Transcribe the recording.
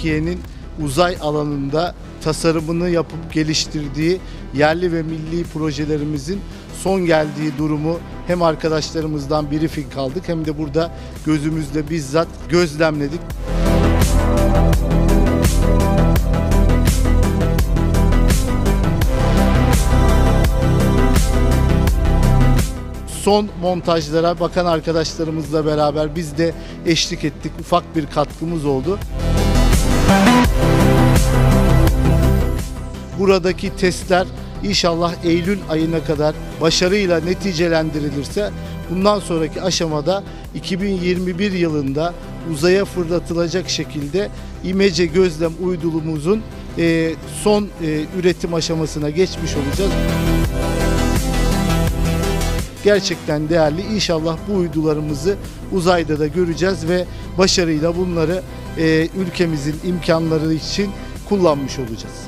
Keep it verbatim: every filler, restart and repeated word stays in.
Türkiye'nin uzay alanında tasarımını yapıp geliştirdiği yerli ve milli projelerimizin son geldiği durumu hem arkadaşlarımızdan briefing aldık hem de burada gözümüzle bizzat gözlemledik. Son montajlara bakan arkadaşlarımızla beraber biz de eşlik ettik. Ufak bir katkımız oldu. Buradaki testler İnşallah Eylül ayına kadar başarıyla neticelendirilirse bundan sonraki aşamada iki bin yirmi bir yılında uzaya fırlatılacak şekilde İMECE gözlem uydumuzun e, son e, üretim aşamasına geçmiş olacağız. Gerçekten değerli. İnşallah bu uydularımızı uzayda da göreceğiz ve başarıyla bunları e, ülkemizin imkanları için kullanmış olacağız.